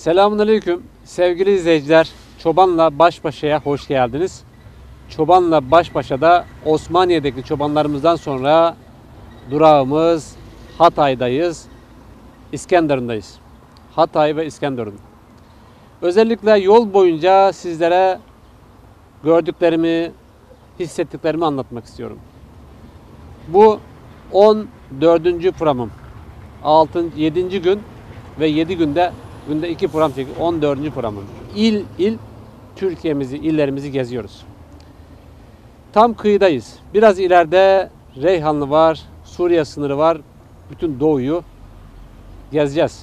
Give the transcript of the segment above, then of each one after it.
Selamünaleyküm sevgili izleyiciler. Çobanla Baş Başa'ya hoş geldiniz. Çobanla Baş Başa'da Osmaniye'deki çobanlarımızdan sonra durağımız Hatay'dayız. İskenderun'dayız. Hatay ve İskenderun. Özellikle yol boyunca sizlere gördüklerimi, hissettiklerimi anlatmak istiyorum. Bu 14. programım. 7. gün ve 7 günde 2 program çekiyor. 14. programım. İl Türkiye'mizi, illerimizi geziyoruz. Tam kıyıdayız. Biraz ileride Reyhanlı var, Suriye sınırı var. Bütün doğuyu gezeceğiz.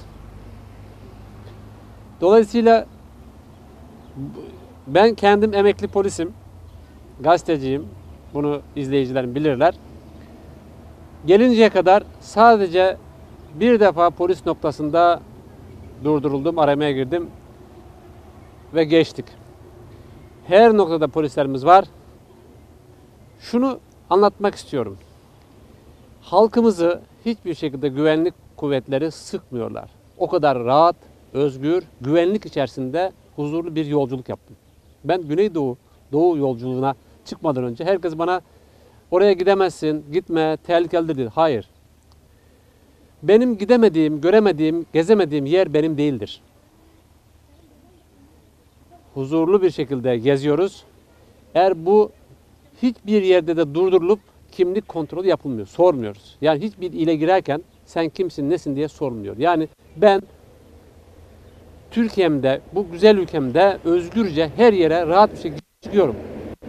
Dolayısıyla ben kendim emekli polisim, gazeteciyim. Bunu izleyicilerim bilirler. Gelinceye kadar sadece bir defa polis noktasında durduruldum, aramaya girdim ve geçtik. Her noktada polislerimiz var. Şunu anlatmak istiyorum. Halkımızı hiçbir şekilde güvenlik kuvvetleri sıkmıyorlar. O kadar rahat, özgür, güvenlik içerisinde huzurlu bir yolculuk yaptım. Ben Doğu yolculuğuna çıkmadan önce herkes bana oraya gidemezsin, gitme, tehlikelidir dedi. Hayır. Benim gidemediğim, göremediğim, gezemediğim yer benim değildir. Huzurlu bir şekilde geziyoruz. Eğer bu hiçbir yerde de durdurulup kimlik kontrolü yapılmıyor, sormuyoruz. Yani hiçbir ile girerken sen kimsin, nesin diye sormuyor. Yani ben Türkiye'mde, bu güzel ülkemde özgürce her yere rahat bir şekilde çıkıyorum.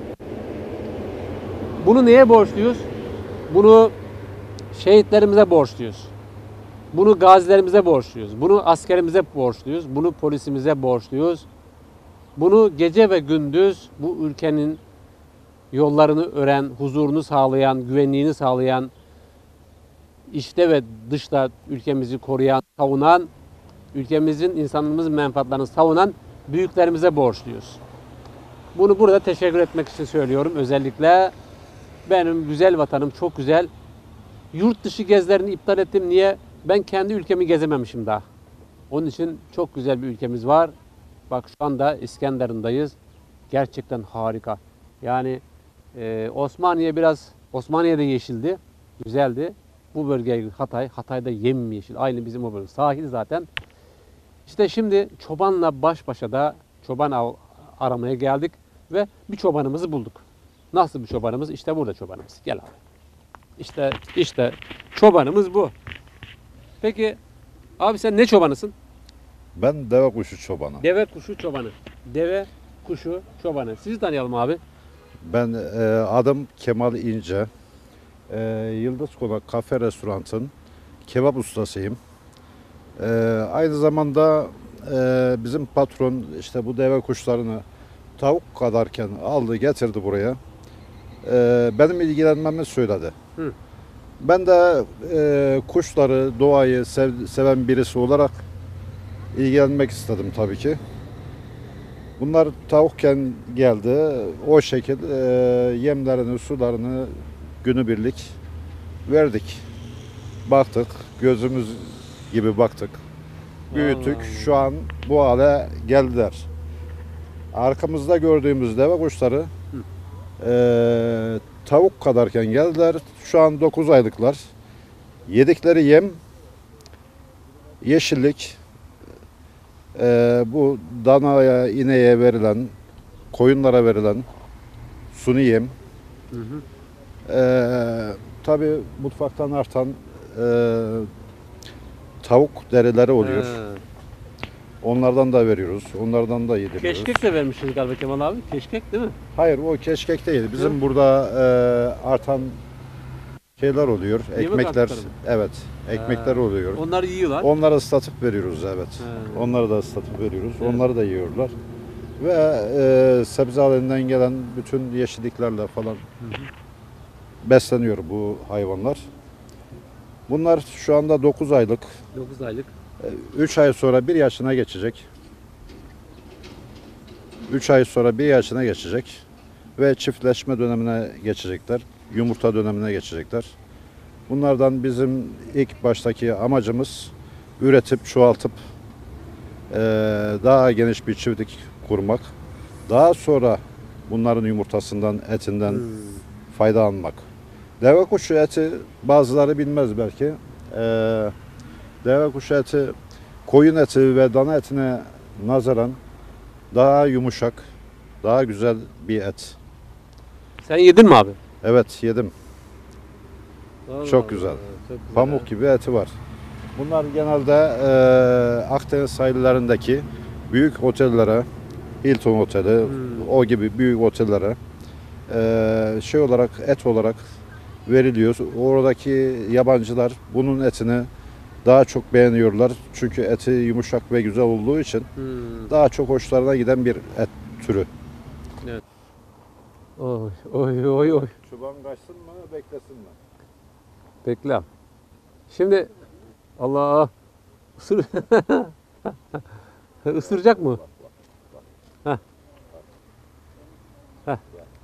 Bunu neye borçluyuz? Bunu şehitlerimize borçluyuz. Bunu gazilerimize borçluyuz. Bunu askerimize borçluyuz. Bunu polisimize borçluyuz. Bunu gece ve gündüz bu ülkenin yollarını ören, huzurunu sağlayan, güvenliğini sağlayan, içte ve dışta ülkemizi koruyan, savunan, ülkemizin, insanlığımızın menfaatlerini savunan büyüklerimize borçluyuz. Bunu burada teşekkür etmek için söylüyorum. Özellikle benim güzel vatanım çok güzel. Yurt dışı gezilerini iptal ettim. Niye? Ben kendi ülkemi gezememişim daha. Onun için çok güzel bir ülkemiz var. Bak şu anda İskenderun'dayız. Gerçekten harika. Yani Osmaniye'de yeşildi. Güzeldi. Bu bölge Hatay'da yemyeşil. Aynı bizim o bölge. Sahil zaten. İşte şimdi çobanla baş başa da aramaya geldik ve bir çobanımızı bulduk. Nasıl bir çobanımız? İşte burada çobanımız. Gel abi. İşte çobanımız bu. Peki abi sen ne çobanısın? Ben deve kuşu çobanı. Deve kuşu çobanı. Deve kuşu çobanı. Sizi tanıyalım abi. Ben adım Kemal İnce. Yıldız Konak Kafe Restorant'ın kebap ustasıyım. Aynı zamanda bizim patron işte bu deve kuşlarını tavuk kadarken aldı getirdi buraya. Benim ilgilenmemi söyledi. Hı. Ben de kuşları, doğayı seven birisi olarak ilgilenmek istedim tabii ki. Bunlar tavukken geldi. O şekil yemlerini, sularını günübirlik verdik. Baktık, gözümüz gibi baktık. Büyüttük. Şu an bu hale geldiler. Arkamızda gördüğümüz deve kuşları tavuk kadarken geldiler. Şu an 9 aylıklar. Yedikleri yem yeşillik. Bu danaya, ineğe verilen, koyunlara verilen suni yem. Hı hı. Tabii mutfaktan artan tavuk derileri oluyor. Onlardan da veriyoruz. Onlardan da yediriyoruz. Keşkek de vermişsiniz galiba Kemal abi. Keşkek değil mi? Hayır, o keşkek değil. Bizim burada artan şeyler oluyor. Ekmekler. artıkları mı? Evet. Ekmekler oluyor. Onları yiyorlar. Onları ıslatıp veriyoruz, evet. He. Onları da ıslatıp veriyoruz. Evet. Onları da yiyorlar. Ve sebze aleminden gelen bütün yeşilliklerle falan besleniyor bu hayvanlar. Bunlar şu anda 9 aylık. 9 aylık. 3 ay sonra 1 yaşına geçecek. 3 ay sonra 1 yaşına geçecek. Ve çiftleşme dönemine geçecekler. Yumurta dönemine geçecekler. Bunlardan bizim ilk baştaki amacımız üretip, çoğaltıp daha geniş bir çiftlik kurmak. Daha sonra bunların yumurtasından, etinden fayda almak. Deve kuşu eti bazıları bilmez belki. Deve kuşu eti koyun eti ve dana etine nazaran daha yumuşak, daha güzel bir et. Sen yedin mi abi? Evet, yedim. Çok güzel. Çok güzel. Pamuk gibi eti var. Bunlar genelde Akdeniz sahillerindeki büyük otellere, Hilton Oteli, o gibi büyük otellere şey olarak, et olarak veriliyor. Oradaki yabancılar bunun etini daha çok beğeniyorlar. Çünkü eti yumuşak ve güzel olduğu için daha çok hoşlarına giden bir et türü. Oy oy oy oy. Çoban kaçsın mı, beklesin mi? Bekle. Şimdi Allah ısır ısıracak mı? Heh. Heh.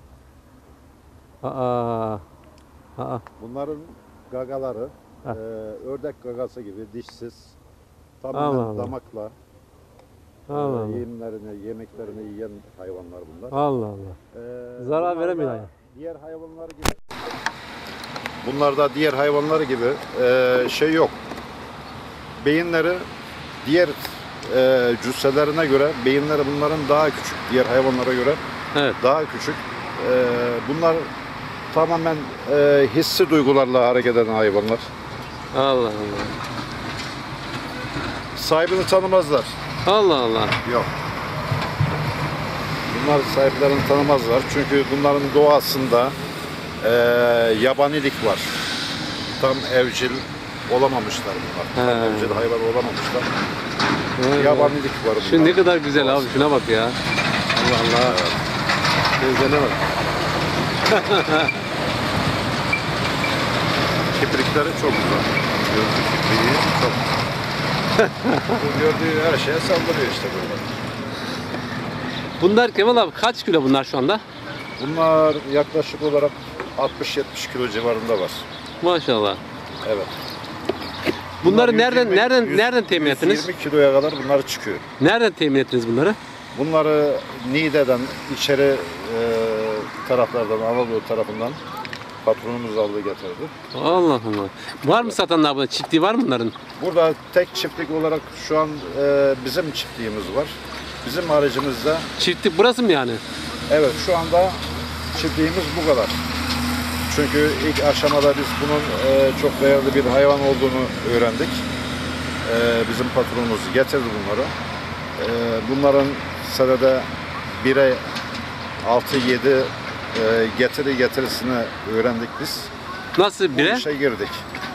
Aa. Aa. Bunların gagaları Heh. ördek gagası gibi dişsiz, Allah tamamen Allah. damakla Allah Allah. yemeklerini yiyen hayvanlar bunlar. Allah Allah. Zarar Bunlar da veremiyor yani. Diğer hayvanlar gibi. Bunlarda diğer hayvanlar gibi şey yok. Beyinleri diğer cüsselerine göre beyinleri bunların daha küçük. Diğer hayvanlara göre Evet. daha küçük. Bunlar tamamen hissi duygularla hareket eden hayvanlar. Allah Allah. Sahibini tanımazlar. Allah Allah. Yok. Bunlar sahiplerini tanımazlar. Çünkü bunların doğasında yabanilik var. Tam evcil olamamışlar bunlar. Tam He. evcil hayvan olamamışlar. Vay Yabanilik var bunlar. Şu ne kadar güzel abi, şuna bak ya. Allah Allah. Gözlerine bak. Kiprikleri çok güzel. Gözlü kipriği çok. Bu gördüğü her şeye saldırıyor işte böyle. Bunlar Kemal abi kaç kilo bunlar şu anda? Bunlar yaklaşık olarak 60-70 kilo civarında var. Maşallah. Evet. Bunları Bunlar nereden temin ettiniz? 120 kiloya kadar bunlar çıkıyor. Nereden temin ettiniz bunları? Bunları Niğde'den, içeri taraflardan, Anadolu tarafından patronumuz aldı getirdi. Allah Allah. Var mı satanlar buna? Çiftliği var mı bunların? Burada tek çiftlik olarak şu an bizim çiftliğimiz var. Bizim haricimizde, Çiftlik burası mı yani? evet şu anda çiftliğimiz bu kadar. Çünkü ilk aşamada biz bunun çok değerli bir hayvan olduğunu öğrendik. Bizim patronumuz getirdi bunları. Bunların senede 1'e 6-7 getirisini öğrendik biz. Nasıl Bu bire? işe girdik.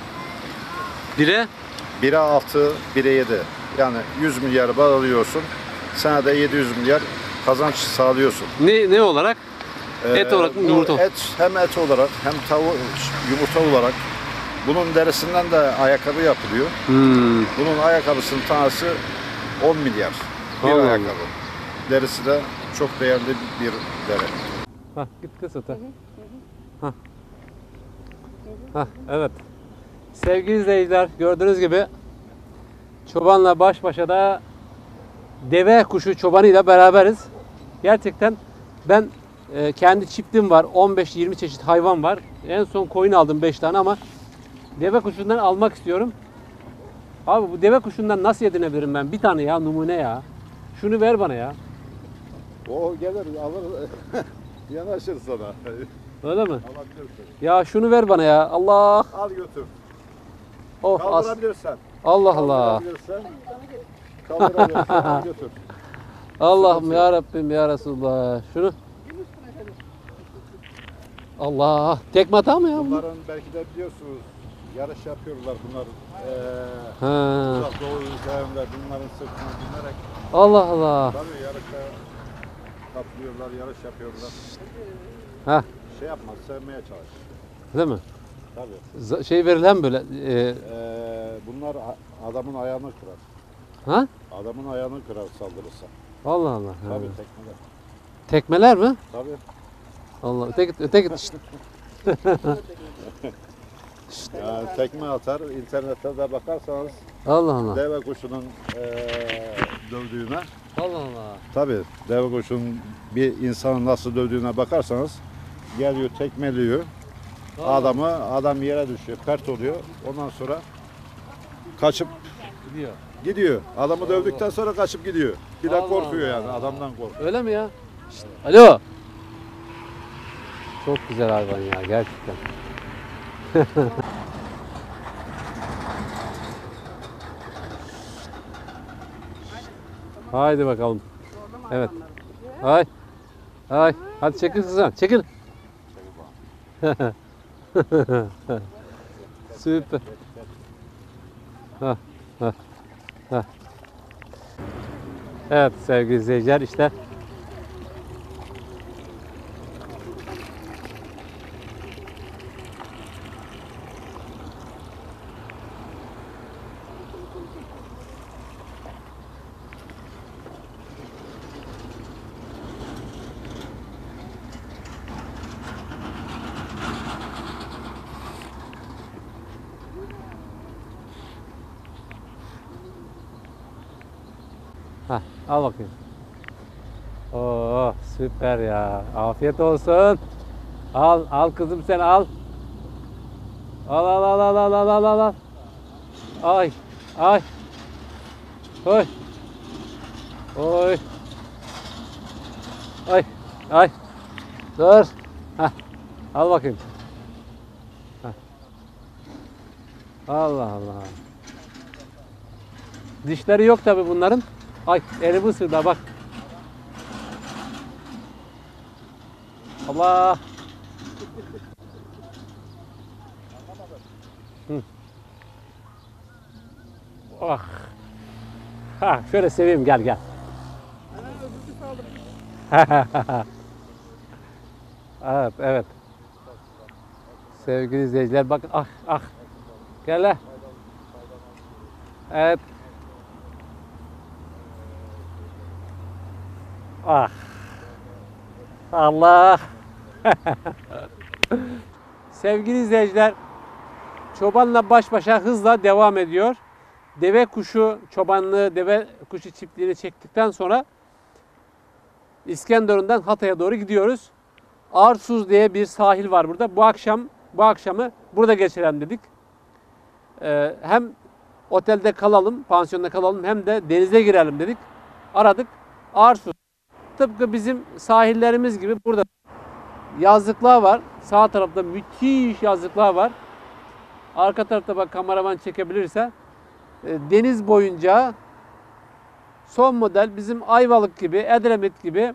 Bire? 1'e 6, 1'e 7. Yani 100 milyar bal alıyorsun. Senede 700 milyar kazanç sağlıyorsun. Ne olarak? Et olarak mı, bu yumurta? hem et olarak hem yumurta olarak. Bunun derisinden de ayakkabı yapılıyor. Bunun ayakkabısının tanesi 10 milyar. Bir Allah Allah. ayakkabı. Derisi de çok değerli bir deri. Hah, git kız öte. Hah. Hah, evet. Sevgili izleyiciler, gördüğünüz gibi çobanla baş başa da deve kuşu çobanıyla beraberiz. Gerçekten ben kendi çiftliğim var. 15-20 çeşit hayvan var. En son koyun aldım 5 tane ama deve kuşundan almak istiyorum. Abi bu deve kuşundan nasıl edinebilirim ben? Bir tane ya, numune ya. Şunu ver bana ya. O gelir alır yanaşır sana. Öyle mi? Alabilirsin. Ya şunu ver bana ya. Allah. Al götür. Oh, Kaldırabilirsen. Allah Allah. Kaldırabilirsen al götür. Allah'ım ya Rabbim ya Resulullah. Şunu. Allah. Tekme atar mı ya? Bu? Bunların belki de biliyorsunuz yarış yapıyorlar bunlar. Ha. Uzak doğu ülkelerinde bunların sırtına binerek Allah Allah. tabii yarışa katılıyorlar, yarış yapıyorlar. Ha. Şey yapma, sevmeye çalış. Değil mi? Tabii. Şey verilen böyle. Bunlar adamın ayağını kırar. Ha? Adamın ayağını kırar saldırırsa. Allah Allah. Ha. Tabii tekmeler. Tekmeler mi? Tabii. Allah. Öte git. Şşt. Yani tekme atar. İnternette de bakarsanız Allah Allah. deve kuşunun dövdüğüne. Allah Allah. Tabii deve kuşun bir insanı nasıl dövdüğüne bakarsanız geliyor tekmeliyor adam yere düşüyor, pert oluyor. Ondan sonra kaçıp Gidiyor. gidiyor. Adamı dövdükten sonra kaçıp gidiyor. Bir de Allah korkuyor Allah. yani adamdan korkuyor. Öyle mi ya? Şşt, alo. Çok güzel hayvan ya gerçekten. Haydi bakalım. Evet. Hay. Hay. Hadi çekil kızım. Çekil. Süper. Ha, ha, ha. Evet sevgili izleyiciler işte al bakayım. Oo süper ya. Afiyet olsun. Al kızım sen al. Al. Ay. Oy. Oy. Ay. Dur. Hah. Al bakayım. Hah. Allah Allah. Dişleri yok tabi bunların. Ay elimi ısırdı bak. Allah. Oh. Ha, şöyle seveyim gel. Evet. Sevgili izleyiciler bakın ah. Gel lan. Evet. Ah. Allah. Sevgili izleyiciler, çobanla baş başa hızla devam ediyor. Deve kuşu çobanlığı, deve kuşu çiftliğini çektikten sonra İskenderun'dan Hatay'a doğru gidiyoruz. Arsuz diye bir sahil var burada. Bu akşamı burada geçirelim dedik. Hem otelde kalalım, pansiyonda kalalım hem de denize girelim dedik. Aradık. Arsuz. Tıpkı bizim sahillerimiz gibi burada yazlıklar var. Sağ tarafta müthiş yazlıklar var. Arka tarafta bak kameraman çekebilirse deniz boyunca son model bizim Ayvalık gibi, Edremit gibi,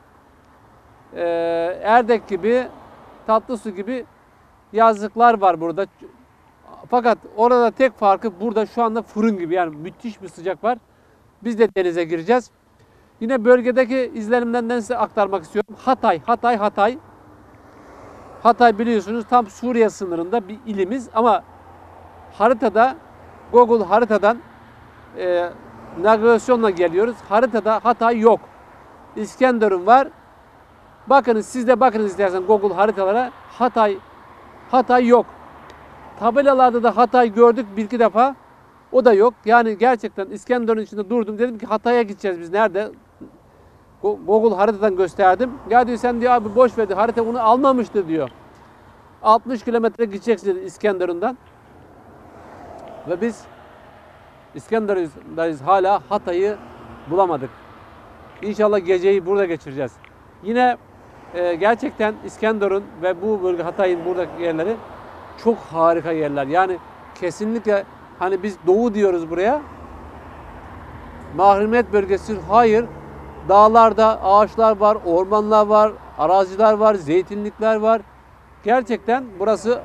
Erdek gibi, Tatlısu gibi yazlıklar var burada. Fakat orada tek farkı burada şu anda fırın gibi yani müthiş bir sıcak var. Biz de denize gireceğiz. Yine bölgedeki izlenimlerden size aktarmak istiyorum. Hatay. Hatay biliyorsunuz tam Suriye sınırında bir ilimiz ama haritada Google haritadan navigasyonla geliyoruz. Haritada Hatay yok. İskenderun var. Bakınız siz de bakınız istersen Google haritalara Hatay yok. Tabelalarda da Hatay gördük bir iki defa. O da yok. Yani gerçekten İskenderun içinde durdum. Dedim ki Hatay'a gideceğiz biz. Nerede? Google haritadan gösterdim. Ya diyor sen diyor abi boş ver diyor. Harita bunu almamıştı diyor. 60 kilometre gideceksin dedi İskenderun'dan. Ve biz İskenderun'dayız hala Hatay'ı bulamadık. İnşallah geceyi burada geçireceğiz. Yine gerçekten İskenderun ve bu bölge Hatay'ın buradaki yerleri çok harika yerler. Yani kesinlikle hani biz doğu diyoruz buraya. Mahremiyet bölgesi hayır. Dağlarda ağaçlar var, ormanlar var, araziler var, zeytinlikler var. Gerçekten burası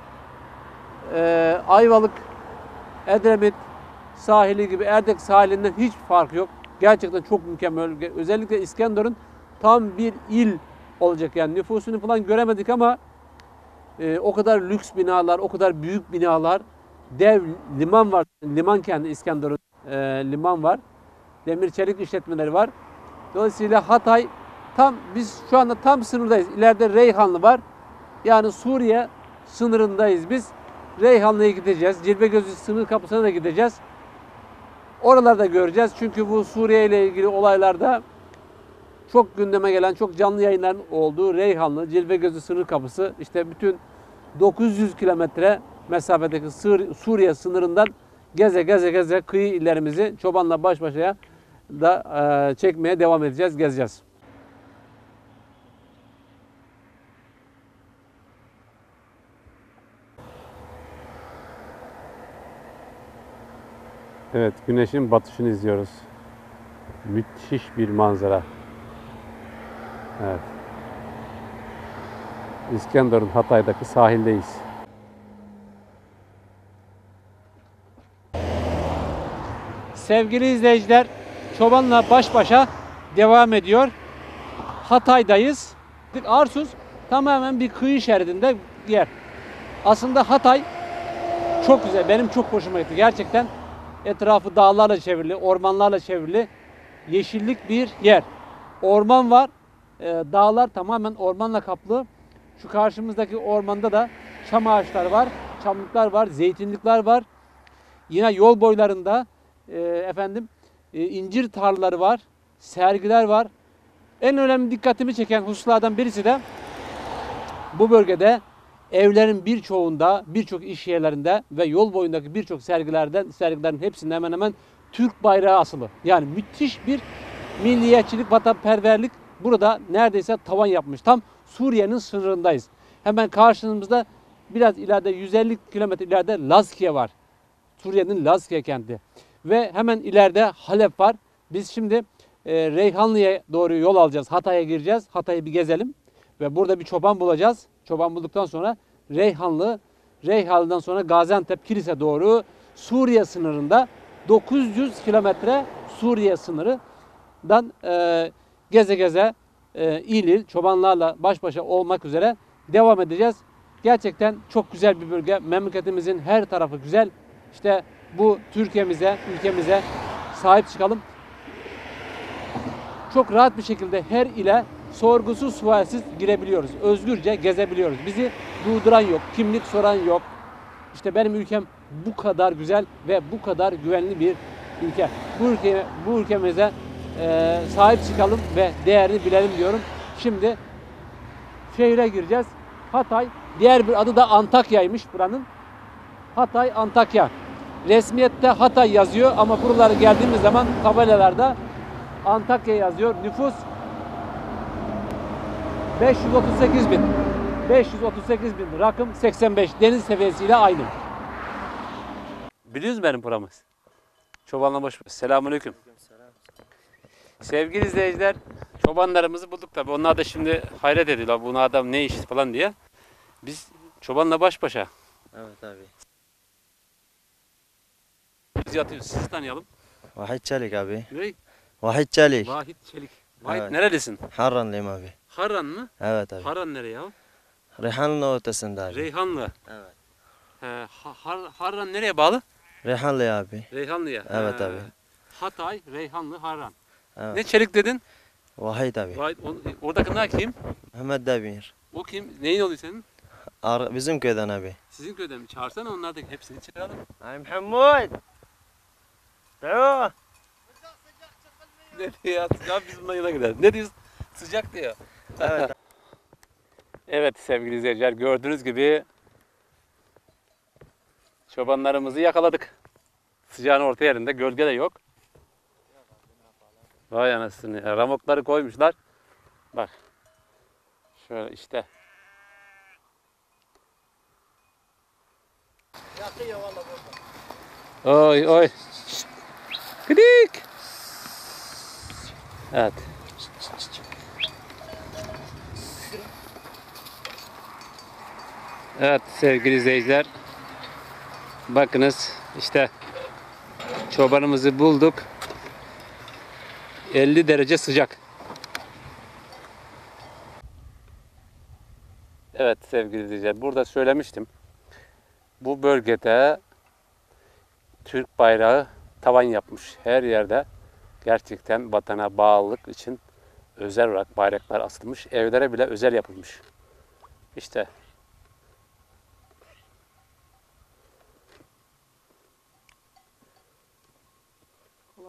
Ayvalık, Edremit sahili gibi Erdek sahilinden hiç fark yok. Gerçekten çok mükemmel. Özellikle İskenderun tam bir il olacak yani nüfusunu falan göremedik ama o kadar lüks binalar, o kadar büyük binalar, dev liman var. Liman kendi İskenderun liman var. Demir çelik işletmeleri var. Dolayısıyla Hatay biz şu anda tam sınırdayız. İleride Reyhanlı var. Yani Suriye sınırındayız biz. Reyhanlı'ya gideceğiz. Cilvegözü sınır kapısına da gideceğiz. Oralarda göreceğiz. Çünkü bu Suriye ile ilgili olaylarda çok gündeme gelen, çok canlı yayınların olduğu Reyhanlı, Cilvegözü sınır kapısı, işte bütün 900 kilometre mesafedeki Suriye sınırından geze geze kıyı illerimizi çobanla baş başaya da çekmeye devam edeceğiz, gezeceğiz. Evet, güneşin batışını izliyoruz. Müthiş bir manzara. Evet. İskenderun Hatay'daki sahildeyiz. Sevgili izleyiciler, çobanla baş başa devam ediyor. Hatay'dayız. Arsuz tamamen bir kıyı şeridinde yer. Aslında Hatay çok güzel. Benim çok hoşuma gitti. Gerçekten etrafı dağlarla çevrili, ormanlarla çevrili, yeşillik bir yer. Orman var. Dağlar tamamen ormanla kaplı. Şu karşımızdaki ormanda da çam ağaçları var, çamlıklar var, zeytinlikler var. Yine yol boylarında incir tarlaları var, sergiler var. En önemli dikkatimi çeken hususlardan birisi de bu bölgede evlerin birçoğunda, birçok iş yerlerinde ve yol boyundaki birçok sergilerin hepsinde hemen hemen Türk bayrağı asılı. Yani müthiş bir milliyetçilik, vatanperverlik burada neredeyse tavan yapmış. Tam Suriye'nin sınırındayız. Hemen karşımızda biraz ileride 150 kilometre ileride Lazkiye var. Suriye'nin Lazkiye kenti. Ve hemen ileride Halep var. Biz şimdi Reyhanlı'ya doğru yol alacağız. Hatay'a gireceğiz. Hatay'ı bir gezelim. Ve burada bir çoban bulacağız. Çoban bulduktan sonra Reyhanlı'dan sonra Gaziantep Kilis'e doğru Suriye sınırında 900 kilometre Suriye sınırından geze geze il il çobanlarla baş başa olmak üzere devam edeceğiz. Gerçekten çok güzel bir bölge. Memleketimizin her tarafı güzel. İşte bu Türkiye'mize, ülkemize sahip çıkalım. Çok rahat bir şekilde her ile sorgusuz sualsiz girebiliyoruz. Özgürce gezebiliyoruz. Bizi durduran yok, kimlik soran yok. İşte benim ülkem bu kadar güzel ve bu kadar güvenli bir ülke. Bu ülkemize sahip çıkalım ve değerini bilelim diyorum. Şimdi şehre gireceğiz. Hatay, diğer bir adı da Antakya'ymış buranın. Hatay, Antakya. Resmiyette Hatay yazıyor ama buralara geldiğimiz zaman tabelalarda Antakya yazıyor. Nüfus 538 bin. 538 bin. Rakım 85. Deniz seviyesiyle aynı. Biliyoruz benim programı. Çobanla baş. Selamünaleyküm. Sevgili izleyiciler, çobanlarımızı bulduk tabi. Onlar da şimdi hayret ediyorlar. Bu adam ne iş falan diye. Biz çobanla baş başa. Evet abi. Biz yatıyoruz. Sizi tanıyalım. Vahit Çelik abi. Ne? Vahit Çelik. Vahit Çelik. Vahit Evet. nerelisin? Harranlıyım abi. Harran mı? Evet abi. Harran nereye ya? Reyhanlı ötesinde abi. Reyhanlı. Evet. Harran nereye bağlı? Reyhanlı abi. Reyhanlı'ya. Evet abi. Hatay, Reyhanlı, Harran. Evet. Ne Çelik dedin? Vahit abi. Vahit, oradakiler kim? Mehmet Demir. O kim? Neyin oluyor senin? Bizim köyden abi. Sizin köyden mi? Çağırsana onlardaki hepsini çağıralım. Ay Muhammed. Bravo. Ne diyor ya? Sıcak biz bundan yana gidelim. Ne diyorsun? Sıcak diyor. Evet. Evet sevgili izleyiciler, gördüğünüz gibi çobanlarımızı yakaladık. Sıcağın orta yerinde, gölge de yok. Vay anasını ya, ramokları koymuşlar. Bak. Şöyle işte. Oy oy. Kıdık. Evet. Evet sevgili izleyiciler. Bakınız işte çobanımızı bulduk. 50 derece sıcak. Evet sevgili izleyiciler, burada söylemiştim. Bu bölgede Türk bayrağı tavan yapmış. Her yerde gerçekten vatana bağlılık için özel olarak bayraklar asılmış. Evlere bile özel yapılmış. İşte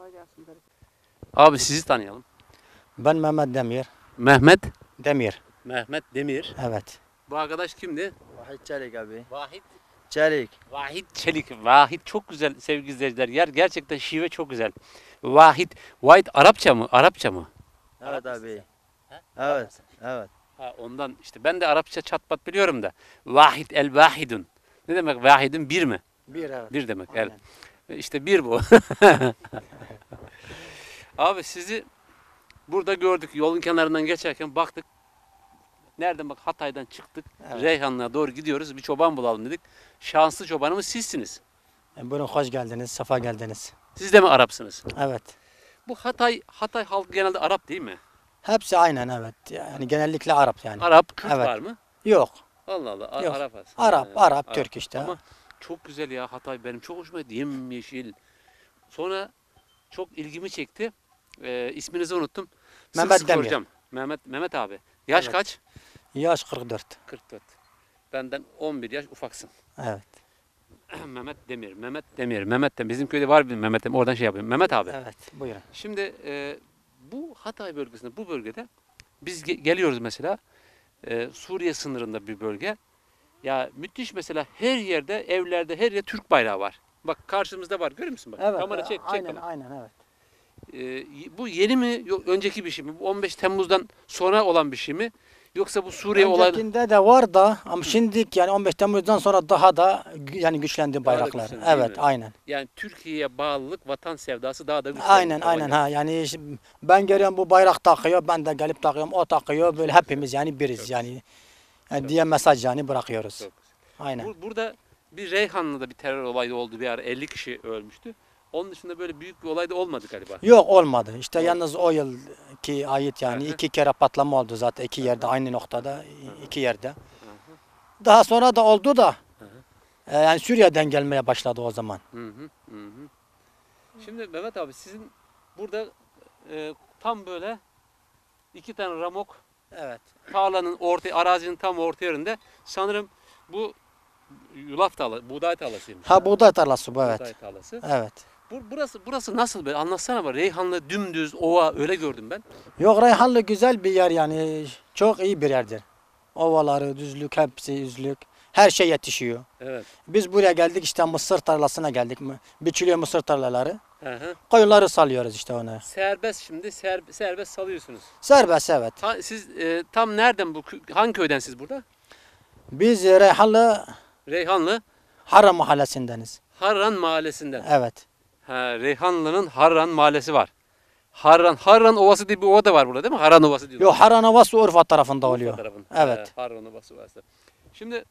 Abi sizi tanıyalım. Ben Mehmet Demir. Mehmet. Demir. Mehmet Demir. Evet. Bu arkadaş kimdi? Vahit Çelik abi. Vahit. Çelik. Vahit Çelik. Vahit çok güzel sevgili izleyiciler. Gerçekten şive çok güzel. Vahit. Vahit Arapça mı? Arapça mı? Evet abi. He? Evet. Evet. Ha, ondan işte ben de Arapça çat pat biliyorum da. Vahid el vahidun. Ne demek vahidun? Bir mi? Bir evet. Bir demek. Aynen. Evet. İşte bir bu. Abi sizi burada gördük. Yolun kenarından geçerken baktık. Nereden bak Hatay'dan çıktık. Evet. Reyhanlı'ya doğru gidiyoruz. Bir çoban bulalım dedik. Şanslı çobanımız sizsiniz. Buyurun hoş geldiniz. Safa geldiniz. Siz de mi Arapsınız? Evet. Bu Hatay halkı genelde Arap değil mi? Hepsi aynen evet. Yani genellikle Arap yani. Arap, Kürt Evet. var mı? Yok. Allah Allah. Yok. Arap aslında. Arap, Yani. Arap, Türk işte. Ama çok güzel ya Hatay benim çok hoşuma gitti. Yemyeşil. Sonra çok ilgimi çekti. İsminizi unuttum. Sık Mehmet sık Demir. soracağım. Mehmet abi. Yaş Evet. kaç? Yaş 44. 44. Benden 11 yaş ufaksın. Evet. Mehmet Demir. Bizim köyde var bir Mehmet Demir. Oradan şey yapayım. Mehmet abi. Evet. Buyurun. Şimdi bu Hatay bölgesinde, bu bölgede biz geliyoruz mesela. Suriye sınırında bir bölge. Ya müthiş mesela her yerde, evlerde her yerde Türk bayrağı var. Bak karşımızda var. Görüyor musun bak? Evet. Kamera çek aynen bana. aynen evet. Bu yeni mi, önceki bir şey mi? Bu 15 Temmuz'dan sonra olan bir şey mi? Yoksa bu Suriye olayı Öncekinde de var da ama şimdi yani 15 Temmuz'dan sonra daha da yani güçlendi bayraklar. güçlendi, değil Evet mi? aynen. yani Türkiye'ye bağlılık, vatan sevdası daha da güçlendi. Aynen aynen ha yani ben görüyorum bu bayrak takıyor ben de gelip takıyorum o takıyor böyle hepimiz yani biriz Çok yani. Yani diye mesaj yani bırakıyoruz. Çok Aynen. Burada bir Reyhanlı'da bir terör olayı oldu bir ara 50 kişi ölmüştü. Onun dışında böyle büyük bir olay da olmadı galiba. Yok olmadı. İşte yalnız o yılki ait yani Hı hı. 2 kere patlama oldu zaten 2 yerde aynı noktada 2 yerde. Daha sonra da oldu da yani Suriye'den gelmeye başladı o zaman. Hı hı, hı hı. Şimdi Mehmet abi sizin burada tam böyle 2 tane ramok Evet. tarlanın arazinin tam orta yerinde sanırım bu yulaf tarlası, buğday tarlasıymış. Ha buğday tarlası bu evet. Buğday tarlası. Evet. Burası nasıl böyle anlatsana bana. Reyhanlı dümdüz ova öyle gördüm ben. Yok Reyhanlı güzel bir yer yani çok iyi bir yerdir. Ovaları, düzlük hepsi düzlük. Her şey yetişiyor. Evet. Biz buraya geldik işte mısır tarlasına geldik. Biçiliyor mısır tarlaları. Hı hı. Koyunları salıyoruz işte ona. Serbest şimdi serbest salıyorsunuz. Serbest evet. Siz tam nereden hangi köyden siz burada? Biz Reyhanlı Reyhanlı Harran mahallesindeniz. Harran mahallesinden. Evet. Ha, Reyhanlı'nın Harran mahallesi var. Harran Ovası diye bir ova da var burada değil mi? Harran Ovası diyorlar. Yok Harran Ovası Urfa tarafında Urfa oluyor. tarafında. Evet. Harran Ovası var. Şimdi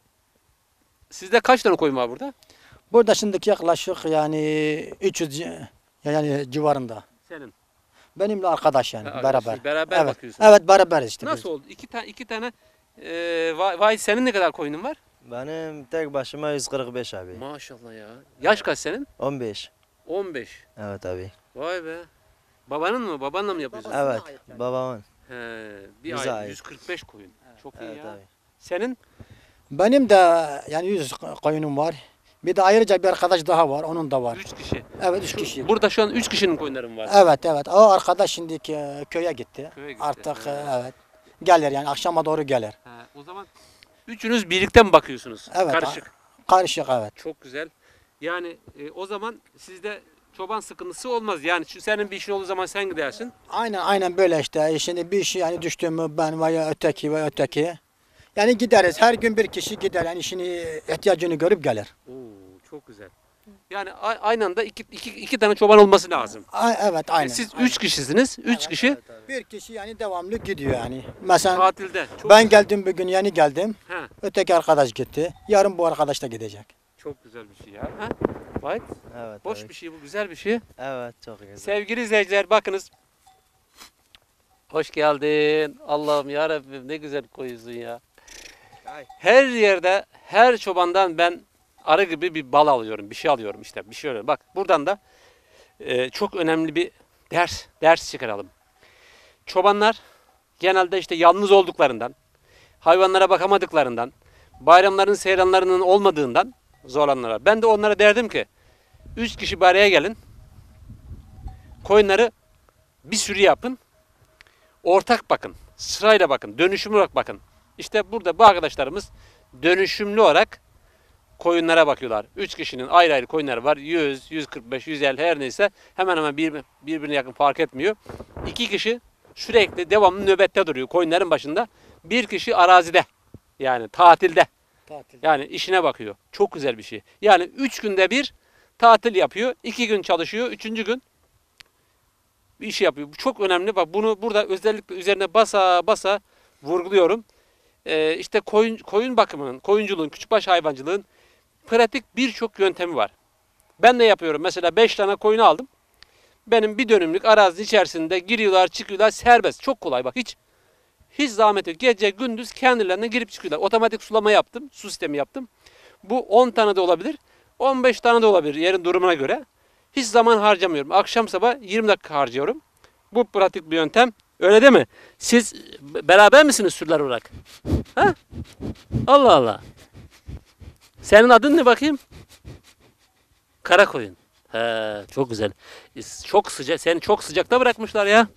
sizde kaç tane koyun var burada? Burada şimdiki yaklaşık yani 300 yani civarında. Senin. Benimle arkadaş yani Ha, beraber. siz beraber evet. bakıyorsunuz. Evet beraberiz işte. Nasıl oldu? İki tane vay senin ne kadar koyunun var? Benim tek başıma 145 abi. Maşallah ya. Yaş kaç senin? 15. 15. Evet abi. Vay be. Babanın mı? Babanla mı yapıyorsun? Evet. ait yani. Babamın. He, bir Bize ay ait. 145 koyun. Çok iyi Evet ya. abi. Senin? Benim de yani 100 koyunum var. Bir de ayrıca bir arkadaş daha var. Onun da var. 3 kişi. Evet 3 kişi. Burada şu an 3 kişinin koyunların var. Evet evet. O arkadaş şimdi köye gitti. Köye gitti. Artık He. evet. Gelir yani akşama doğru gelir. O zaman üçünüz birlikte mi bakıyorsunuz? Evet. Karışık. Karışık evet. Çok güzel. Yani o zaman sizde çoban sıkıntısı olmaz. Yani senin bir işin olduğu zaman sen gidersin. Aynen böyle işte. Şimdi bir şey yani düştü mü ben veya öteki. Yani gideriz. Her gün bir kişi gider. Yani işini ihtiyacını görüp gelir. Oo, çok güzel. Yani aynı anda iki tane çoban olması lazım. Evet aynen. Siz aynen. 3 kişisiniz. 3 kişi Bir kişi yani devamlı gidiyor yani. Mesela tatilde. Çok ben geldim bugün yeni geldim. He, Öteki arkadaş gitti. Yarın bu arkadaş da gidecek. çok güzel bir şey ya. Ha? Vay, Evet boş abi. bir şey bu, güzel bir şey. Evet çok güzel. Sevgili izleyiciler bakınız. Hoş geldin. Allah'ım ya Rabbim ne güzel koyuyorsun ya. Her yerde, her çobandan ben arı gibi bir bal alıyorum, bir şey alıyorum işte, bir şey alıyorum. Bak buradan da çok önemli bir ders çıkaralım. Çobanlar genelde işte yalnız olduklarından, hayvanlara bakamadıklarından, bayramların, seyranlarının olmadığından zorlanırlar. Ben de onlara derdim ki, 3 kişi bir araya gelin. koyunları bir sürü yapın. Ortak bakın. Sırayla bakın. Dönüşümlü olarak bakın. İşte burada bu arkadaşlarımız dönüşümlü olarak koyunlara bakıyorlar. 3 kişinin ayrı ayrı koyunları var. 100, 145, 150 her neyse hemen hemen birbirine yakın fark etmiyor. 2 kişi sürekli devamlı nöbette duruyor koyunların başında. 1 kişi arazide. Yani tatilde. Yani işine bakıyor. Çok güzel bir şey. Yani 3 günde bir tatil yapıyor. 2 gün çalışıyor. 3. gün bir iş yapıyor. Bu çok önemli. Bak bunu burada özellikle üzerine basa basa vurguluyorum. İşte koyun bakımının, koyunculuğun, küçükbaş hayvancılığın pratik birçok yöntemi var. Ben de yapıyorum. Mesela 5 tane koyun aldım. Benim bir dönümlük arazi içerisinde giriyorlar, çıkıyorlar serbest. Çok kolay bak hiç zahmet yok. Gece gündüz kendilerine girip çıkıyorlar. Otomatik sulama yaptım. Su sistemi yaptım. Bu 10 tane de olabilir. 15 tane de olabilir yerin durumuna göre. Hiç zaman harcamıyorum. Akşam sabah 20 dakika harcıyorum. Bu pratik bir yöntem. Öyle değil mi? Siz beraber misiniz sürüler olarak? Ha? Allah Allah. Senin adın ne bakayım? Karakoyun. He, çok güzel. Çok sıcak. Seni çok sıcakta bırakmışlar ya.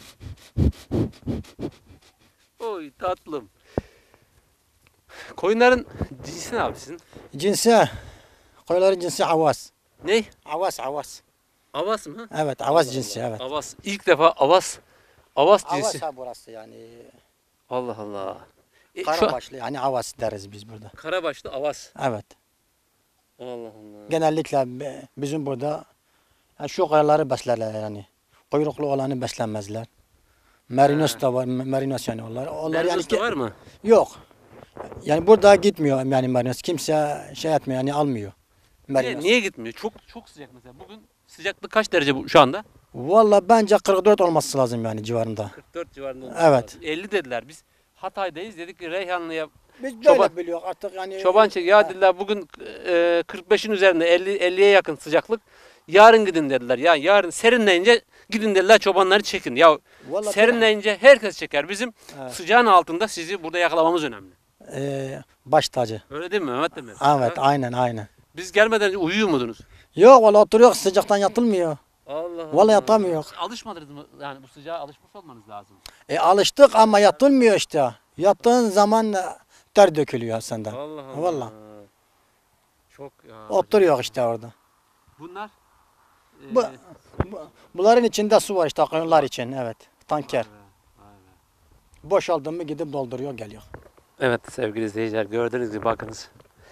Oy tatlım. Koyunların cinsi ne abi sizin? Cinsi, koyunların cinsi avaz. Ne? Avaz, avaz. Avas mı? Evet, avaz cinsi, evet. Avas. İlk defa avas cinsi. Avaz ha burası yani. Allah Allah. Karabaşlı yani avaz deriz biz burada. Karabaşlı avas. Evet. Allah Allah. Genellikle bizim burada yani şu koyunları beslerler yani. Kuyruklu olanı beslenmezler. Merinos da var, merinos yani onlar. Onlar yani Merinos da var mı? Yok. Yani burada gitmiyor yani merinos. Kimse şey etmiyor yani almıyor. Merinos. Niye gitmiyor? Çok sıcak mesela. Bugün sıcaklık kaç derece şu anda? Valla bence 44 olması lazım yani civarında. 44 civarında olması Evet. lazım. 50 dediler. Biz Hatay'dayız. Dedik ki Reyhanlı'ya Biz böyle Çoban- biliyoruz artık yani. çoban çek. Ya dediler bugün 45'in üzerinde 50'ye yakın sıcaklık. Yarın gidin dediler. Ya yarın serinleyince gidin dediler çobanları çekin. Ya Vallahi serinleyince herkes çeker. Bizim Evet. sıcağın altında sizi burada yakalamamız önemli. Baş tacı. Öyle değil mi Mehmet Demir? Evet, Ha? aynen aynen. Biz gelmeden önce uyuyor muydunuz? Yok valla oturuyor sıcaktan yatılmıyor. Allah Allah. Vallahi yatamıyor. Alışmadınız mı? Yani bu sıcağa alışmış olmanız lazım. Alıştık ama yatılmıyor işte. Yattığın zaman ter dökülüyor senden. Allah Allah. Vallahi. Çok ya. Oturuyor işte orada. Bunlar Bu- Bunların içinde su var işte koyunlar için evet. Tanker. Boşaldı mı gidip dolduruyor geliyor. Evet sevgili izleyiciler gördüğünüz gibi bakınız.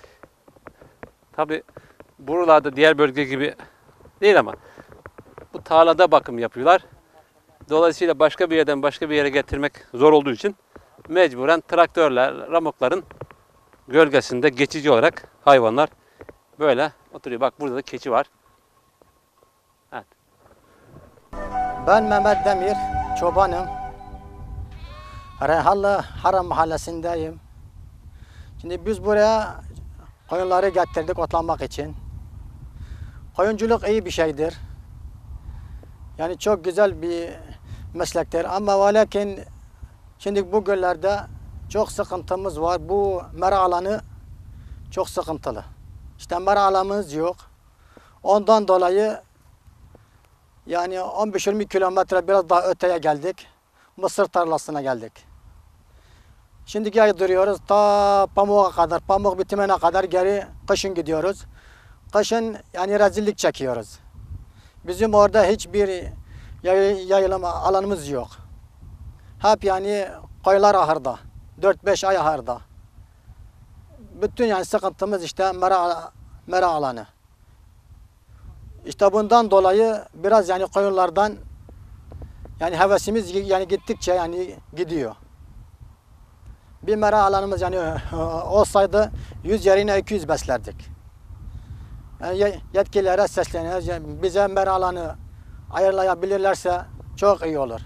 Tabi buralarda diğer bölge gibi değil ama bu tarlada bakım yapıyorlar. Dolayısıyla başka bir yerden başka bir yere getirmek zor olduğu için mecburen traktörler, ramokların gölgesinde geçici olarak hayvanlar böyle oturuyor. Bak burada da keçi var. Evet. Ben Mehmet Demir, çobanım. Reyhanlı Haram mahallesindeyim. Şimdi biz buraya koyunları getirdik otlanmak için. Koyunculuk iyi bir şeydir. Yani çok güzel bir meslektir ama ve lakin şimdi bu göllerde çok sıkıntımız var. Bu mera alanı çok sıkıntılı. İşte mera alanımız yok. Ondan dolayı yani 15-20 kilometre biraz daha öteye geldik. Mısır tarlasına geldik. Şimdi geri duruyoruz ta pamuğa kadar, pamuk bitimine kadar geri kışın gidiyoruz. Kışın yani rezillik çekiyoruz. Bizim orada hiçbir yayılım alanımız yok. Hep yani koylar ahırda. 4-5 ay ahırda. Bütün yani sıkıntımız işte mera alanı. İşte bundan dolayı biraz yani koyunlardan yani hevesimiz yani gittikçe yani gidiyor. Bir mera alanımız yani olsaydı 100 yerine 200 beslerdik. Yani yetkililere sesleniyoruz. Yani bize mera alanı ayarlayabilirlerse çok iyi olur.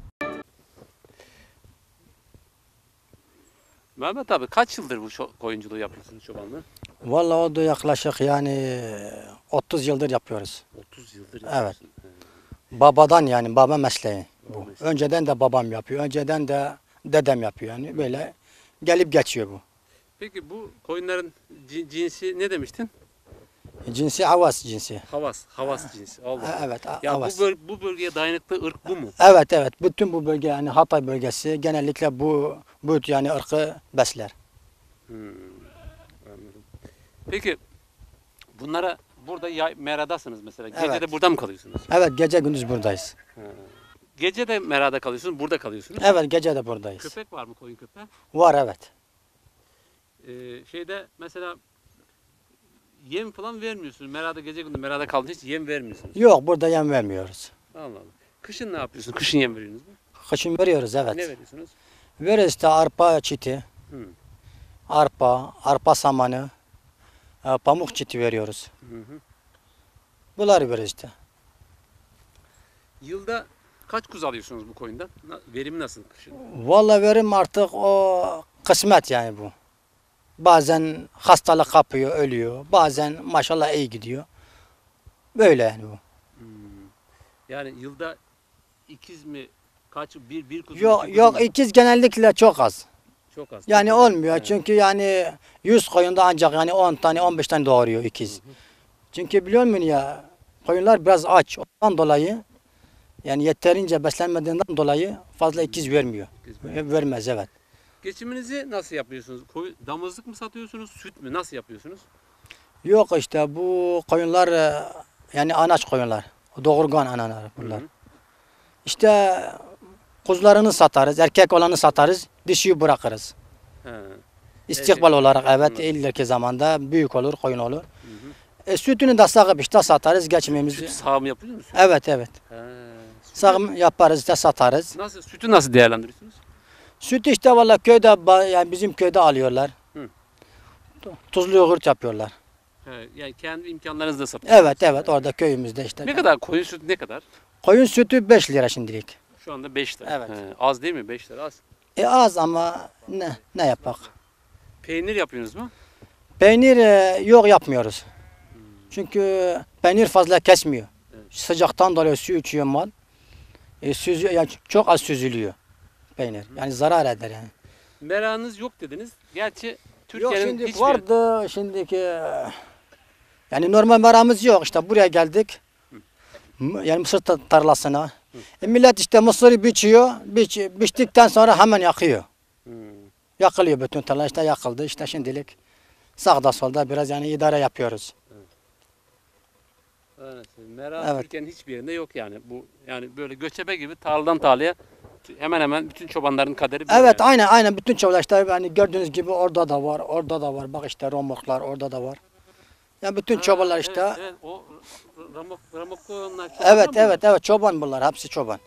Mehmet abi kaç yıldır bu koyunculuğu yapıyorsunuz çobanlığı? Vallahi o da yaklaşık yani 30 yıldır yapıyoruz. 30 yıldır Evet. yapıyorsun. Babadan yani baba mesleği bu. Baba mesleği. Önceden de babam yapıyor. Önceden de dedem yapıyor yani böyle gelip geçiyor bu. Peki bu koyunların cinsi ne demiştin? Cinsi havas cinsi. Havas cinsi. Allah. Evet, Ya havas. bu bölgeye dayanıklı ırk bu mu? Evet evet. Bütün bu bölge yani Hatay bölgesi genellikle bu yani ırkı besler. Anladım. Peki bunlara burada meradasınız mesela. Gece Evet. de burada mı kalıyorsunuz? Evet gece gündüz buradayız. Gece de merada kalıyorsunuz, burada kalıyorsunuz. Evet gece de buradayız. Köpek var mı, koyun köpeği? Var evet. Şeyde mesela yem falan vermiyorsunuz. Merada gece gündüz merada kaldığınız hiç yem vermiyorsunuz. Yok burada yem vermiyoruz. Allah Allah. Kışın ne yapıyorsunuz? Kışın yem veriyorsunuz mu? Kışın veriyoruz evet. Ne veriyorsunuz? Veririz işte arpa çiti, Hı. arpa samanı, pamuk çiti veriyoruz. Hı hı. Bunları veririz işte. Yılda kaç kuzu alıyorsunuz bu koyundan? Verimi nasıl kışın? Vallahi verim artık o kısmet yani bu. Bazen hastalık kapıyor, ölüyor. Bazen maşallah iyi gidiyor. Böyle yani bu. Yani yılda ikiz mi? Kaç? Bir kuzu? Yok iki kuzu yok mu? ikiz genellikle çok az. Çok az. Yani Çok az. olmuyor Evet. çünkü yani 100 koyunda ancak yani 10 tane 15 tane doğuruyor ikiz. Çünkü biliyor musun ya koyunlar biraz aç. Ondan dolayı yani yeterince beslenmediğinden dolayı fazla ikiz vermiyor. İkiz mi? Vermez evet. Geçiminizi nasıl yapıyorsunuz? Damızlık mı satıyorsunuz? Süt mü? Nasıl yapıyorsunuz? Yok işte bu koyunlar yani anaç koyunlar. Doğurgan analar bunlar. Hı hı. İşte kuzularını satarız, erkek olanı satarız, dişiyi bırakırız. He. İstikbal olarak evet Anladım. ileriki zamanda büyük olur, koyun olur. Sütünü de sağıp işte satarız geçimimizi. Süt sağım yapıyor musunuz? Evet evet. He. Sağım yaparız işte satarız. Sütü nasıl değerlendiriyorsunuz? Süt işte valla köyde yani bizim köyde alıyorlar. Hı. Tuzlu yoğurt yapıyorlar. He, yani kendi imkanlarınızla satıyorsunuz. Evet evet orada köyümüzde işte. Ne kadar koyun sütü ne kadar? Koyun sütü 5 lira şimdilik. Şu anda 5 lira. Evet. He, az değil mi? 5 lira az. Az ama ne yapak? Peynir yapıyorsunuz mu? Peynir yok yapmıyoruz. Çünkü peynir fazla kesmiyor. Evet. Sıcaktan dolayı su içiyor mal. Yani çok az süzülüyor peynir. Yani zarar eder yani. Meranınız yok dediniz. Gerçi Yok Türkiye'nin şimdi hiçbir vardı şimdiki yani normal meramız yok işte buraya geldik. Yani mısır tarlasına. Millet işte mısırı biçiyor. Biçtikten sonra hemen yakıyor. Yakılıyor bütün tarla işte yakıldı işte şimdilik sağda solda biraz yani idare yapıyoruz. Evet, mera Evet. Türkiye'nin hiçbir yerinde yok yani. Bu yani böyle göçebe gibi tarladan tarlaya hemen hemen bütün çobanların kaderi böyle. Evet yani. aynen bütün çoğular işte hani gördüğünüz gibi orada da var, orada da var. Bak işte romoklar orada da var. Yani bütün çobanlar işte. Evet, evet. O Ramoklular çoban Evet mı evet evet çoban bunlar hepsi çoban.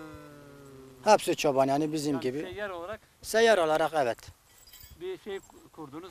bunlar? Hepsi çoban yani bizim Yani gibi. seyyar olarak Seyyar olarak evet. bir şey kurdunuz.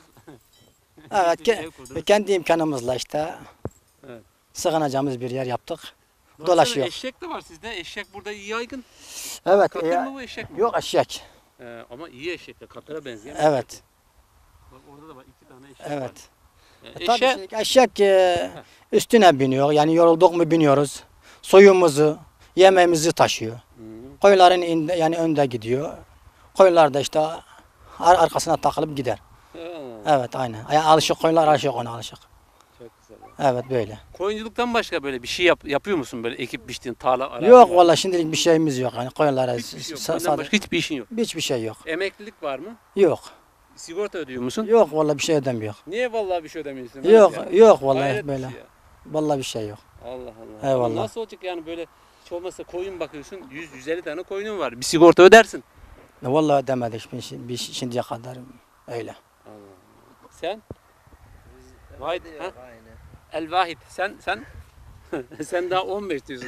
Evet Bir ev kurdunuz. kendi imkanımızla işte Evet. sığınacağımız bir yer yaptık. Baksana, Dolaşıyor. Eşek de var sizde. Eşek burada iyi yaygın. Evet. Katır mı bu eşek mi? Yok eşek. Ama iyi eşekler. Katıra benzeyen. Evet. Bak orada da var 2 tane eşek var. Evet. Yani Tabii eşe- şimdi eşek üstüne biniyor. Yani yorulduk mu biniyoruz. Soyumuzu, yemeğimizi taşıyor. Koyunların yani önde gidiyor. Koyunlar da işte arkasına takılıp gider. Ha, Evet aynen. Yani alışık koyunlar alışık ona alışık. çok güzel. Evet böyle. Koyunculuktan başka böyle bir şey yapıyor musun böyle ekip biçtiğin tarla arazi Yok var? vallahi şimdilik bir şeyimiz yok. Yani koyunlara Hiçbir şey yok. sa- Koyundan sadece başka hiçbir işin yok. hiçbir şey yok. Emeklilik var mı? Yok. Sigorta ödüyor musun? Yok vallahi bir şey ödemiyor. Niye vallahi bir şey ödemiyorsun? Yok Ya? yok vallahi Hayret bir böyle. şey ya. Vallahi bir şey yok. Allah Allah. Eyvallah. Ama nasıl olacak yani böyle hiç olmazsa koyun bakıyorsun 100-150 tane koyunun var. Bir sigorta ödersin. Vallahi ödemedik şimdiye kadar öyle. Sen? Vahid, ha? Aynı. El Vahid. Sen sen daha 15 diyorsun.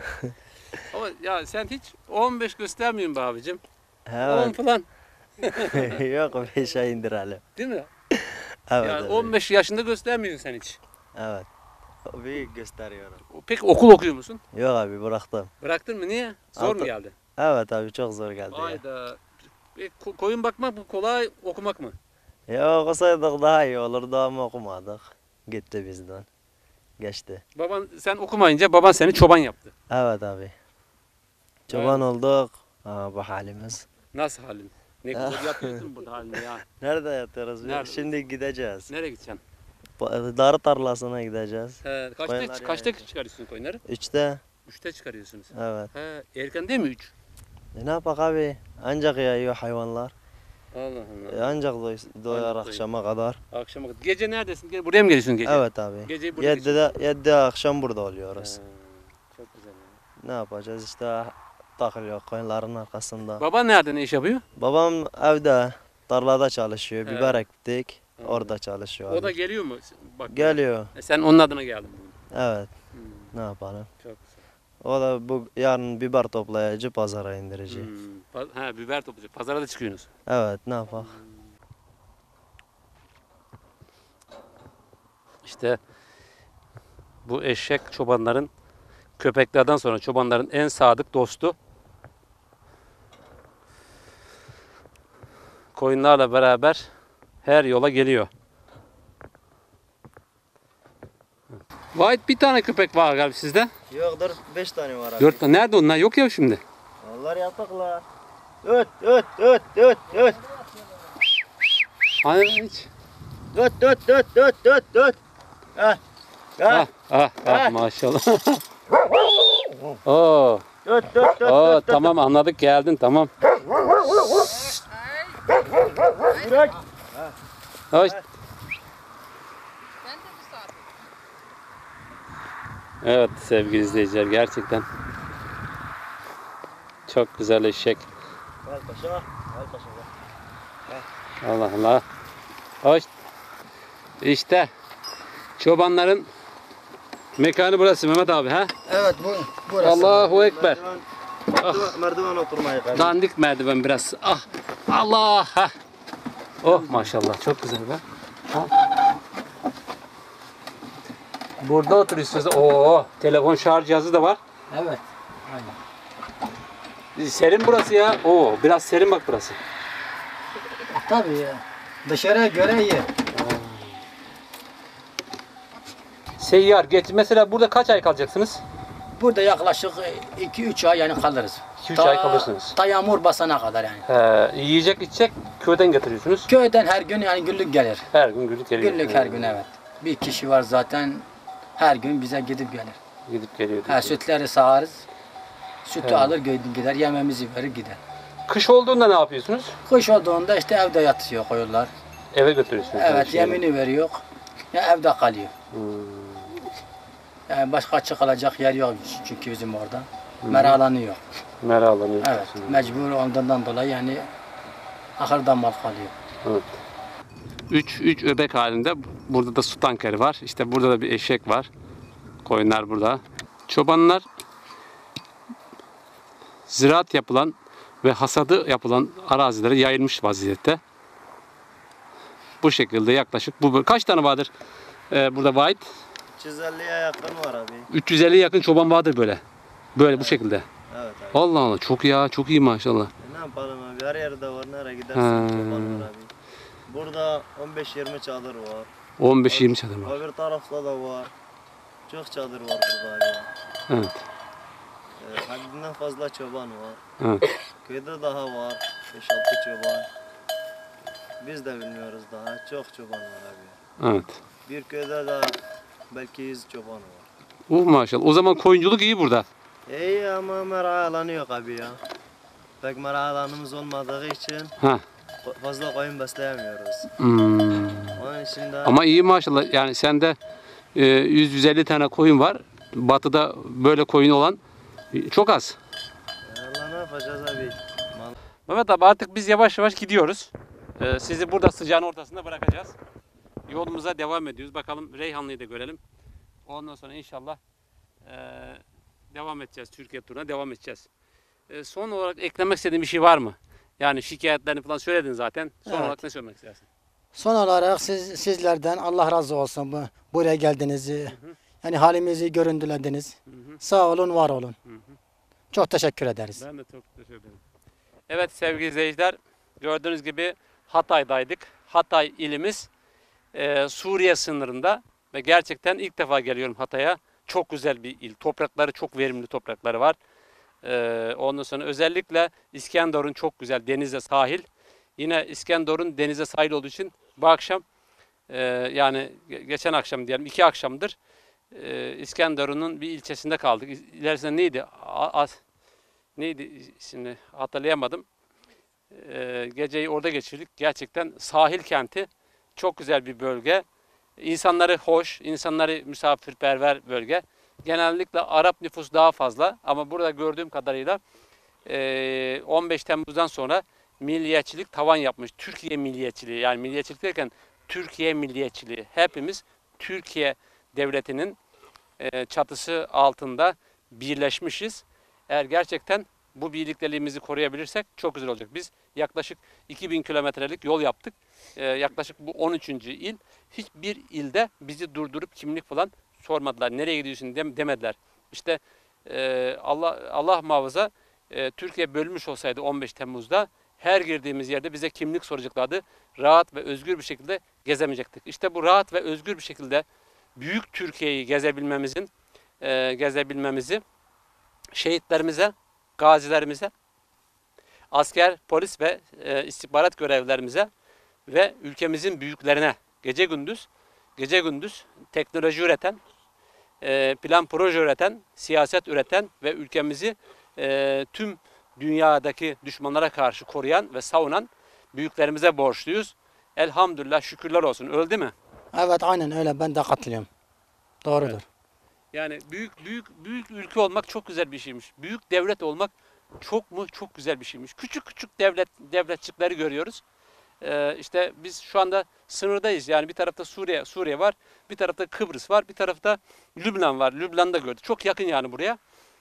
Ama ya sen hiç 15 göstermiyorsun be abicim. 10 Evet. falan. Yok 5'e indirelim. Değil mi? Evet. Yani abi. 15 yaşında göstermiyorsun sen hiç. Evet. Büyük gösteriyorum. Peki okul okuyor musun? Yok abi bıraktım. Bıraktın mı? Niye? Zor mu Altı- geldi? Evet abi çok zor geldi ya. Hayda. Koyun bakmak mı kolay, okumak mı? Ya okusaydık daha iyi olurdu ama okumadık. Gitti bizden. Geçti. Sen okumayınca baban seni çoban yaptı. Evet abi. Çoban olduk. Aa, bu halimiz. Nasıl halin? Ne kadar yapıyorsun burada halinde ya? Nerede yatıyoruz? Nerede? Şimdi gideceğiz. Nereye gideceksin? Darı tarlasına gideceğiz. Kaçta, Koyunlar kaçta yani. çıkarıyorsun koyunları? 3'te. 3'te çıkarıyorsunuz. Evet. Erken değil mi 3? Ne yapak abi? Ancak yayıyor hayvanlar. Allah Allah. Ancak doyar Ancak akşama kadar. Akşama kadar. Gece neredesin? Buraya mı geliyorsun gece? Evet abi. Geceyi burada geçiriyorsun. 7'de akşam burada oluyoruz. Çok güzel. Ne yapacağız işte takılıyor koyunların arkasında. Baba nerede, ne iş yapıyor? Babam evde tarlada çalışıyor. Evet. Biber ektik. Ha. Orada çalışıyor. O abi. da geliyor mu? Bak, Geliyor. sen onun adına geldin. Evet. Hmm, Ne yapalım? çok güzel. O da bu yarın biber toplayıcı pazara indirici. Biber toplayacak. Pazara da çıkıyorsunuz. Evet ne yapak? İşte bu eşek çobanların, köpeklerden sonra çobanların en sadık dostu. Koyunlarla beraber her yola geliyor. Vahit, bir tane köpek var galiba sizde. Yoktur 5 tane var abi. 4 tane. Nerede onlar? Yok ya şimdi. Onlar yataklar. Öt öt öt öt öt. Hani hiç. Öt öt öt öt öt öt. Maşallah. Oo. Öt öt öt Oo, öt. tamam anladık, geldin, tamam. Bırak. Hoş. Evet sevgili izleyiciler, gerçekten çok güzel eşek. Gel paşa. Gel paşa. Allah Allah. Hoş. İşte çobanların mekanı burası Mehmet abi, ha? Evet burası. Allahu Ekber. Merdiven oturmaya kadar. Dandik merdiven biraz. Ah. Allah. Ha. Oh maşallah, çok güzel be. Ha. Burada oturuyorsunuz. Oo, telefon şarj cihazı da var. Evet. Serin burası ya. Oo, biraz serin bak burası. Tabii ya. Dışarıya göre iyi. Seyyar geç. Mesela burada kaç ay kalacaksınız? Burada yaklaşık 2-3 ay yani kalırız. 2-3 ay kalırsınız. Ta yağmur basana kadar yani. Yiyecek içecek köyden getiriyorsunuz. Köyden her gün yani günlük gelir. Her gün günlük geliyor. Günlük her gün evet. Bir kişi var zaten her gün bize gidip gelir. Gidip geliyor. Sütleri sağarız. Sütü alır gider, yememizi verir gider. Kış olduğunda ne yapıyorsunuz? Kış olduğunda işte evde yatıyor koyunlar. Eve götürüyorsunuz. Evet, yemini veriyor. Ya evde kalıyor. Yani başka çıkılacak yer yok çünkü bizim orada. Meralanıyor. Meralanıyor. Evet, mecbur olduğundan dolayı yani ahırdan mal kalıyor. Evet. 3 öbek halinde. Burada da su tankeri var. İşte burada da bir eşek var. Koyunlar burada. Çobanlar ziraat yapılan ve hasadı yapılan arazilere yayılmış vaziyette. Bu şekilde yaklaşık kaç tane vardır burada Vahit? 350'ye yakın var abi. 350'ye yakın çoban vardır böyle. Böyle bu şekilde. Evet abi. Allah Allah, çok ya, çok iyi maşallah. Ne yapalım abi? Her yerde var. Nereye gidersin? Ha. Çoban var abi. Burada 15-20 çadır var. 15-20 çadır var. Öbür tarafta da var. Çok çadır var burada abi. Evet. Haddinden fazla çoban var. Evet. Köyde daha var. 5-6 çoban. Biz de bilmiyoruz daha. Çok çoban var abi. Evet. Bir köyde de belki 100 çoban var. Maşallah. O zaman koyunculuk iyi burada. İyi ama mera alanı yok abi ya. Pek mera alanımız olmadığı için Ha. fazla koyun besleyemiyoruz. Onun için de Ama iyi maşallah. Yani sende 100-150 tane koyun var. Batıda böyle koyun olan çok az. Allah ne yapacağız abi? Mehmet abi, artık biz yavaş yavaş gidiyoruz. Sizi burada sıcağın ortasında bırakacağız. Yolumuza devam ediyoruz. Bakalım Reyhanlı'yı da görelim. Ondan sonra inşallah devam edeceğiz. Türkiye turuna devam edeceğiz. Son olarak eklemek istediğin bir şey var mı? Yani şikayetlerini falan söyledin zaten. Son Evet. olarak ne söylemek istersin? Son olarak sizlerden Allah razı olsun buraya geldiniz. Yani halimizi görüntülediniz. Sağ olun, var olun. Çok teşekkür ederiz. Ben de çok teşekkür ederim. Evet sevgili izleyiciler, gördüğünüz gibi Hatay'daydık. Hatay ilimiz Suriye sınırında ve gerçekten ilk defa geliyorum Hatay'a. Çok güzel bir il. Toprakları çok verimli toprakları var. Ondan sonra özellikle İskenderun çok güzel, denize sahil. Yine İskenderun denize sahil olduğu için bu akşam Yani geçen akşam diyelim 2 akşamdır İskenderun'un bir ilçesinde kaldık. İlerisinde neydi? Neydi şimdi hatırlayamadım. Geceyi orada geçirdik. Gerçekten sahil kenti çok güzel bir bölge. İnsanları hoş, insanları misafirperver bölge. Genellikle Arap nüfus daha fazla ama burada gördüğüm kadarıyla 15 Temmuz'dan sonra milliyetçilik tavan yapmış. Türkiye milliyetçiliği, yani milliyetçilik derken Türkiye milliyetçiliği. Hepimiz Türkiye devletinin çatısı altında birleşmişiz. Eğer gerçekten bu birlikteliğimizi koruyabilirsek çok güzel olacak. Biz yaklaşık 2000 kilometrelik yol yaptık. Yaklaşık bu 13. il. Hiçbir ilde bizi durdurup kimlik falan sormadılar. Nereye gidiyorsun demediler. İşte Allah muhafaza Türkiye bölünmüş olsaydı 15 Temmuz'da her girdiğimiz yerde bize kimlik soracaklardı. Rahat ve özgür bir şekilde gezemeyecektik. İşte bu rahat ve özgür bir şekilde büyük Türkiye'yi gezebilmemizi şehitlerimize, gazilerimize, asker, polis ve istihbarat görevlilerimize ve ülkemizin büyüklerine gece gündüz teknoloji üreten, plan proje üreten, siyaset üreten ve ülkemizi tüm dünyadaki düşmanlara karşı koruyan ve savunan büyüklerimize borçluyuz. Elhamdülillah, şükürler olsun. Öldü mü? Evet, aynen öyle, ben de katılıyorum. Doğrudur. Evet. Yani büyük ülke olmak çok güzel bir şeymiş. Büyük devlet olmak çok güzel bir şeymiş. Küçük devletçikleri görüyoruz. İşte biz şu anda sınırdayız. Yani bir tarafta Suriye var, bir tarafta Kıbrıs var, bir tarafta Lübnan var. Lübnan'da gördük. Çok yakın yani buraya.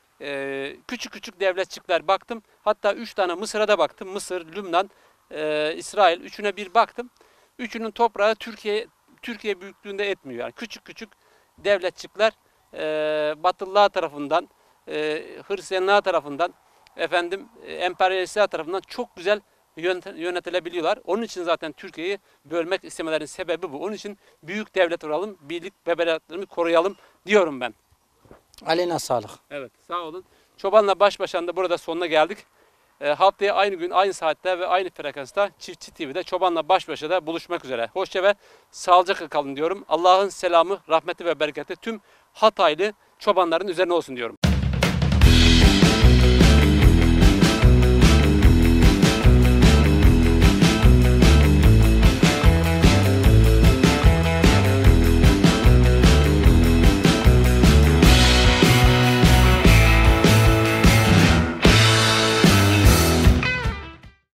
Küçük devletçikler baktım. Hatta 3 tane Mısır'a da baktım. Mısır, Lübnan, İsrail. Üçüne bir baktım. Üçünün toprağı Türkiye büyüklüğünde etmiyor. Yani küçük devletçikler Batılılar tarafından, Hristiyanlar tarafından, emperyalistler tarafından çok güzel yönetilebiliyorlar. Onun için zaten Türkiye'yi bölmek istemelerinin sebebi bu. Onun için büyük devlet olalım, birlik ve beraberliğimizi koruyalım diyorum ben. Eline sağlık. Evet, sağ olun. Çobanla baş başa da burada sonuna geldik. Haftaya aynı gün, aynı saatte ve aynı frekansta Çiftçi TV'de Çobanla baş başa da buluşmak üzere. Hoşça ve sağlıcakla kalın diyorum. Allah'ın selamı, rahmeti ve bereketi tüm Hataylı çobanların üzerine olsun diyorum.